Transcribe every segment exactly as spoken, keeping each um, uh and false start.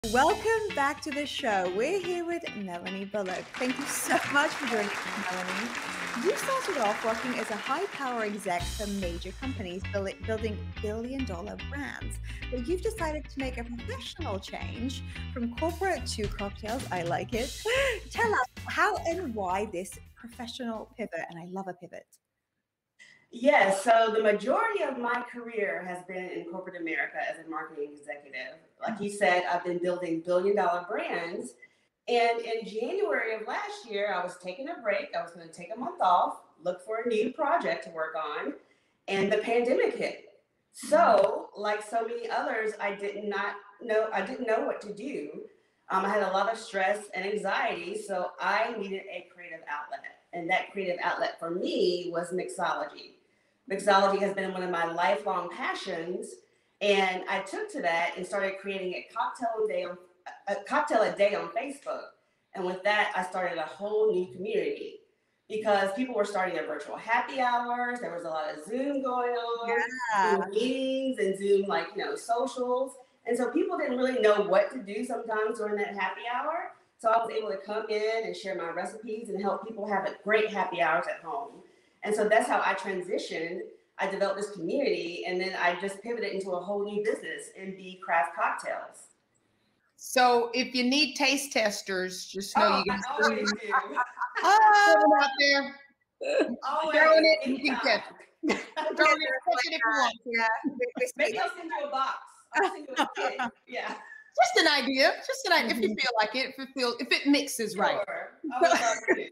Welcome back to the show. We're here with Melanie Bullock. Thank you so much for joining us, Melanie. You started off working as a high-power exec for major companies, build- building billion-dollar brands. But you've decided to make a professional change from corporate to cocktails. I like it. Tell us how and why this professional pivot, and I love a pivot. Yes, so the majority of my career has been in corporate America as a marketing executive. Like you said, I've been building billion dollar brands. And in January of last year, I was taking a break. I was going to take a month off, look for a new project to work on, and the pandemic hit. So, like so many others, I did not know, I didn't know what to do. Um, I had a lot of stress and anxiety, so I needed a creative outlet. And that creative outlet for me was mixology. Mixology has been one of my lifelong passions, and I took to that and started creating a cocktail a day on a cocktail a day on Facebook. And with that, I started a whole new community because people were starting their virtual happy hours. There was a lot of Zoom going on, Yeah. Zoom meetings and Zoom like you know socials, and so people didn't really know what to do sometimes during that happy hour. So I was able to come in and share my recipes and help people have a great happy hours at home. And so that's how I transitioned. I developed this community, and then I just pivoted into a whole new business, N B Craft Cocktails. So if you need taste testers, just know Oh, you can I always do. put them out there. Always. Throwing it, you can anytime. catch it. Throw it, catch it if you want to. Yeah. Maybe I'll send you a box. I'll send you a kit. Yeah. Just an idea. Just an idea. If you feel like it, if it feel, if it mixes right. Sure. I would love to.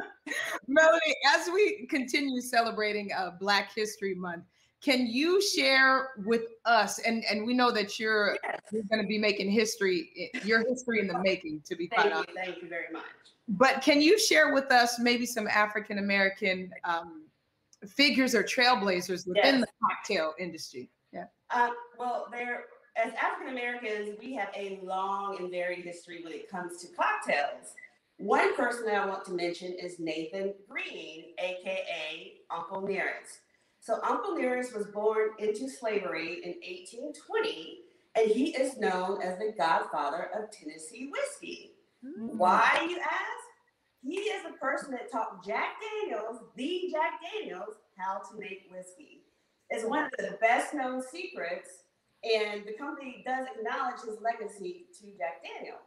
Melanie, as we continue celebrating uh, Black History Month, can you share with us, and, and we know that you're, Yes. you're going to be making history, your history in the making, to be quite Thank you. honest. Thank you very much. But can you share with us maybe some African-American um, figures or trailblazers within Yes. the cocktail industry? Yeah. Uh, well, there, as African Americans, we have a long and varied history when it comes to cocktails. One person that I want to mention is Nathan Green, aka Uncle Nearest. So Uncle Nearest was born into slavery in eighteen twenty, and he is known as the godfather of Tennessee whiskey. Mm. Why, you ask? He is the person that taught Jack Daniels, the Jack Daniels, how to make whiskey. It's one of the best known secrets, and the company does acknowledge his legacy to Jack Daniels.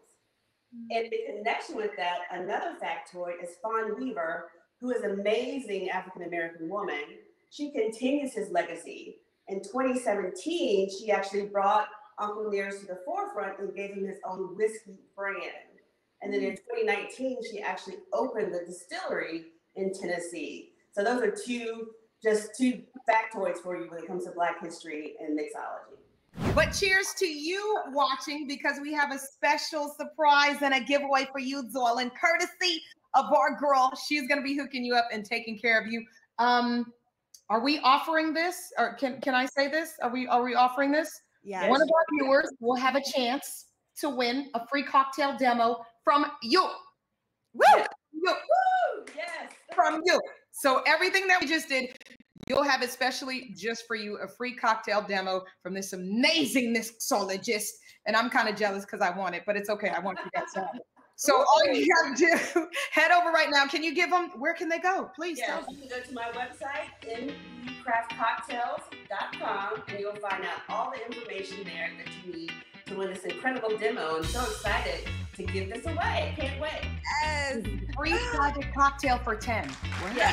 And in connection with that, another factoid is Fawn Weaver, who is an amazing African-American woman. She continues his legacy. In twenty seventeen, she actually brought Uncle Nearest to the forefront and gave him his own whiskey brand. And then in twenty nineteen, she actually opened the distillery in Tennessee. So those are two, just two factoids for you when it comes to Black history and mixology. But cheers to you watching, because we have a special surprise and a giveaway for you, Zolan, courtesy of our girl. She's going to be hooking you up and taking care of you. Um, are we offering this? Or can, can I say this? Are we, are we offering this? Yeah. One of our viewers will have a chance to win a free cocktail demo from you. Woo! Yeah. You. Woo! Yes. From you. So everything that we just did, you'll have it specially just for you, a free cocktail demo from this amazing mixologist. And I'm kind of jealous because I want it, but it's okay. I want you guys to have it. So all you got to do, head over right now. Can you give them, where can they go? Please. Yes, you can go to my website, n b craft cocktails dot com, and you'll find out all the information there that you need to win this incredible demo. I'm so excited to give this away. Can't wait. Yes. Free private cocktail for ten. Yes.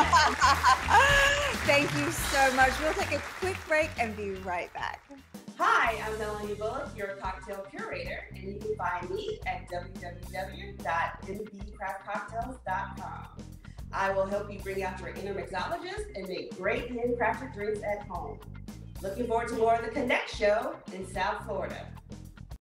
Thank you so much. We'll take a quick break and be right back. Hi, I'm Melanie Bullock, your cocktail curator, and you can find me at w w w dot n b craft cocktails dot com. I will help you bring out your inner mixologist and make great handcrafted drinks at home. Looking forward to more of the Connect Show in South Florida.